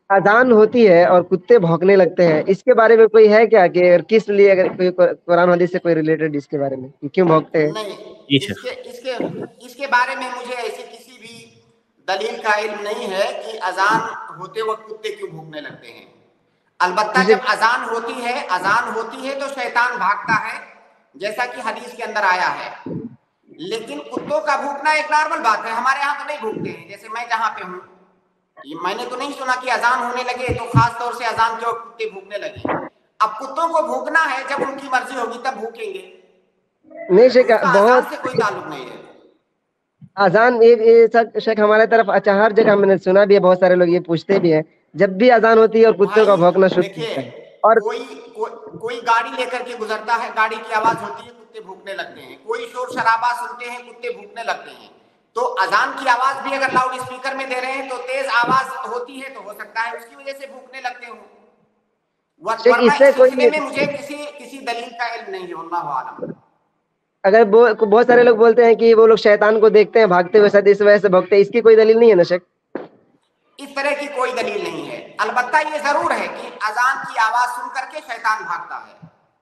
اذان ہوتی ہے اور کتے بھونکنے لگتے ہیں، اس کے بارے میں کوئی ہے کیا کہ کس لیے، اگر کوئی قرآن حدیث سے کوئی ریلیٹڈ اس کے بارے میں کہ کیوں بھونکتے ہیں؟ نہیں، جی شیخ۔ اس کے بارے میں مجھے ایسی کسی بھی دلیل کا علم نہیں ہے کہ اذان ہوتے وقت کتے کیوں بھونکنے لگتے ہیں۔ البتہ جیسے جب اذان ہوتی ہے تو شیطان بھاگتا ہے، جیسا کہ حدیث کے اندر آیا ہے۔ لیکن کتوں کا بھونکنا ایک نارمل بات ہے، ہمارے یہاں تو نہیں بھونکتے ہیں۔ جیسے میں جہاں پہ ہوں، میں نے تو نہیں سنا کہ اذان ہونے لگے تو خاص طور سے اذان کے وقت کتے بھونکنے لگے۔ اب کتوں کو بھونکنا ہے، جب ان کی مرضی ہوگی تب بھونکیں گے، نہیں تو شیخ، اس کا اذان سے بہت کوئی تعلق نہیں ہے۔ اذان شیخ ہمارے طرف ہر جگہ میں نے سنا بھی ہے، بہت سارے لوگ یہ پوچھتے بھی ہیں جب بھی اذان ہوتی ہے اور کتوں کا بھائی بھونکنا شروع دیکھیے، ہوتا ہے۔ اور کوئی گاڑی لے کر کے گزرتا ہے، گاڑی کی آواز ہوتی ہے، کتے بھونکنے لگتے ہیں۔ کوئی شور شرابہ سنتے ہیں، کتے بھونکنے لگتے ہیں۔ تو اذان کی آواز بھی اگر لاؤڈ اسپیکر میں دے رہے ہیں تو تیز آواز ہوتی ہے، تو ہو سکتا ہے اس کی وجہ سے بھونکنے لگتے ہوں، شیخ ورنہ اس سے اس سلسلے کوئی، میں مجھے کسی دلیل کا علم نہیں ہے، واللہ عالم۔ اگر بہت سارے لوگ بولتے ہیں کہ وہ لوگ شیطان کو دیکھتے ہیں بھاگتے ہوئے، شاید اس وجہ سے بھوکتے ہیں، اس کی کوئی دلیل نہیں ہے نا شیخ؟ اس طرح کی کوئی دلیل نہیں ہے۔ البتہ یہ ضرور ہے کہ اذان کی آواز سن کر کے شیطان بھاگتا ہے۔